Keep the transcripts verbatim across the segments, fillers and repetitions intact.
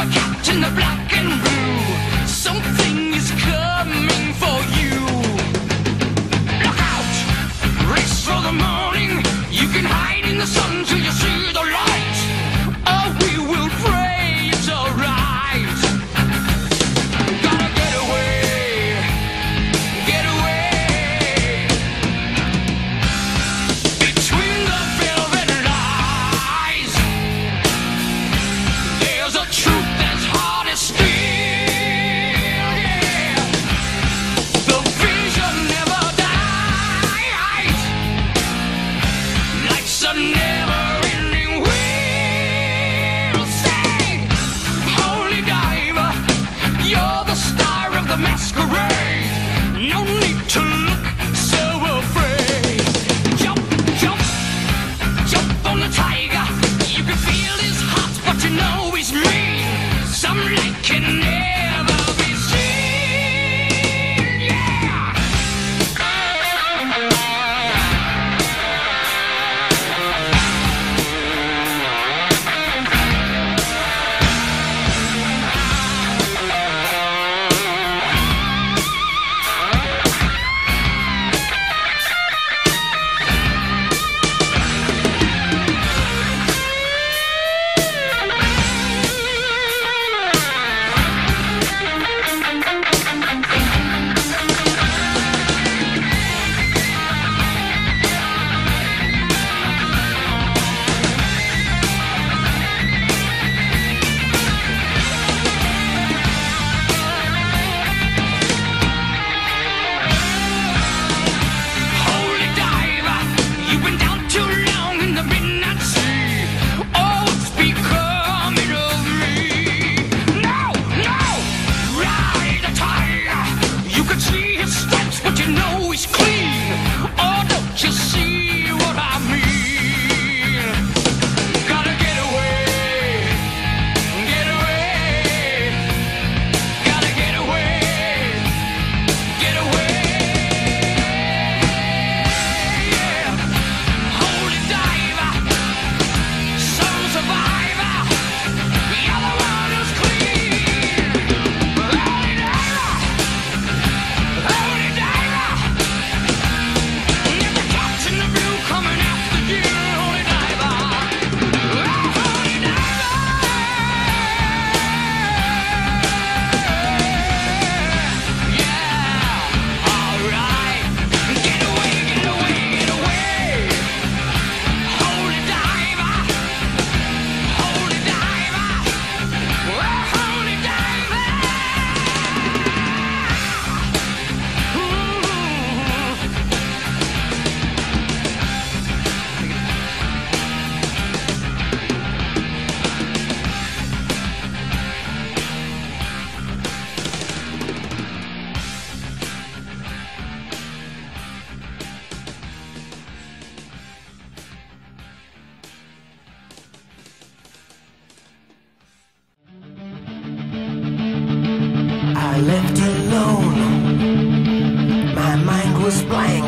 captain of black and blue. Something is coming for you. Look out! Race for the morning. You can hide in the sun till you see the light. Oh, we will pray it's alright. Gotta get away, get away. Between the velvet lies, there's a truth that's hard as steel, yeah. The vision never dies. Life's a never-ending wheel. Say, holy diver, you're the star of the masquerade. No need to look so afraid. Jump, jump, jump on the tiger. You can feel his heart, but you know he's mean. Some light can never be seen, yeah. Holy diver, you've been down too long in the midnight sea. Oh, it's becoming of me. No, no, ride the tiger. You can see his stripes, but you know he's clean. Oh, don't you see what I mean? Gotta get away, get away. Gotta get away, get away. Yeah. Holy diver, soul survivor, you're the one who's clean. Holy diver, holy diver, there's a captain of blue coming after you. Holy diver, oh, holy diver. Yeah, alright. Get away, get away, get away. Holy diver, holy diver, oh, holy diver. Ooh. I left alone, my mind was blank.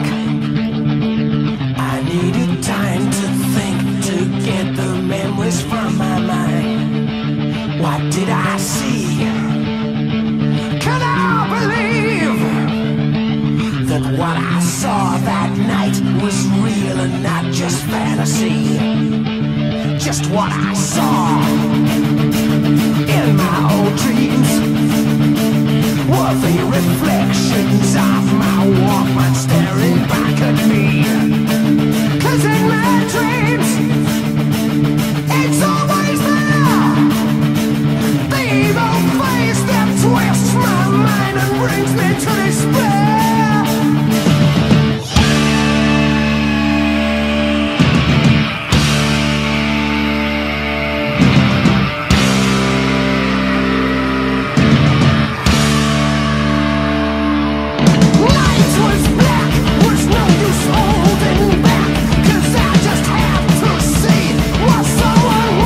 I needed time to think, to get the memories from my mind. What did I see? Can I believe that what I saw that night was real and not just fantasy? Just what I saw in my old dreams were the reflections of my Walkman staring back at me. 'Cause in my dreams, it's always there, the evil face that twists my mind and brings me to despair. Light was black, was no use holding back, 'cause I just had to see what someone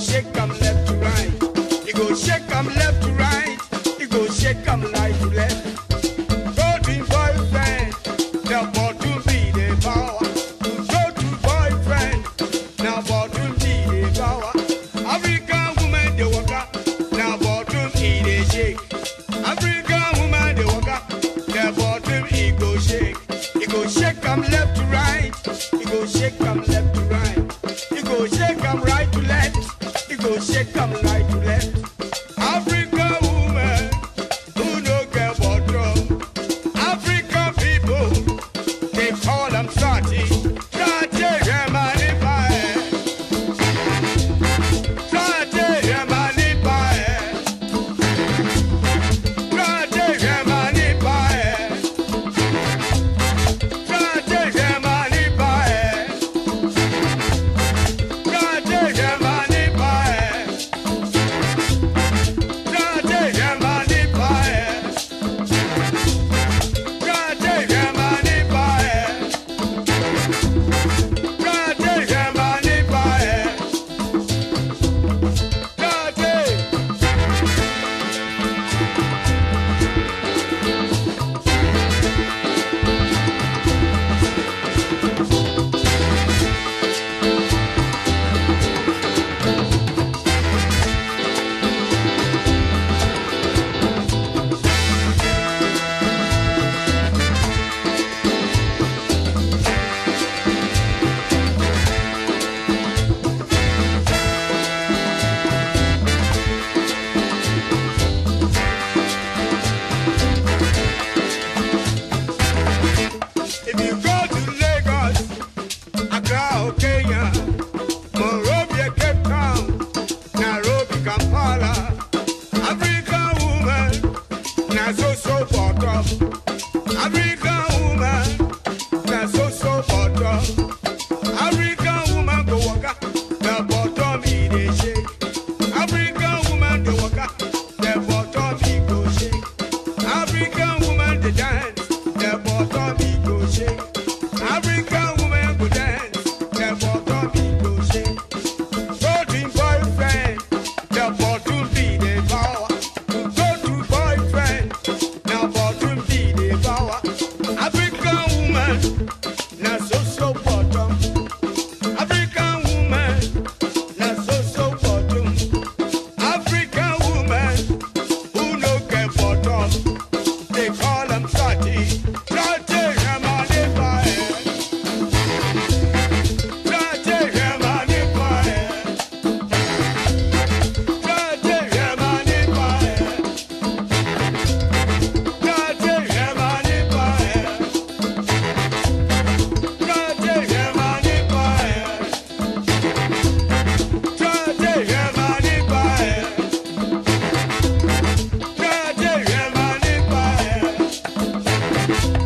shake 'em left to right. You go shake 'em left to right. You go shake 'em right to left. Go to boyfriend, the bottom be the power. Go to boyfriend, now bottom be the power. African woman they walk up, now bottom he they shake. African woman they walk up, the bottom he go shake. You go shake 'em left to right. You go shake 'em left to right. You go shake 'em right to left. You go shake 'em right to left. African woman who no get bottom. African people they call them sati. Sati yamani pae. Sati yamani pae. Sati yamani pae. Sati yamani pae. Sati yamani pae. Sati yamani pae. Sati yamani pae. Sati yamani pae. Sati. If you go to Lagos, Accra, Kenya, Monrovia, Cape Town, Nairobi, Kampala, African woman, na so so bottom. African woman, na so so bottom. African woman go waka, the bottom he dey shake. African woman dey waka, the bottom he go shake. African woman dey dance, the bottom he go shake. African woman go dance, the bottom he go shake. Go to boyfriend, the bottom be the power. Go to boyfriend, now bottom be the power. African woman, na so so bottom. African woman, na so so bottom. African woman who no get bottom, they call them sati. Sati yamani pae. Sati yamani pae. Sati yamani pae. Sati yamani pae. Sati yamani pae. Sati yamani pae. Sati yamani pae.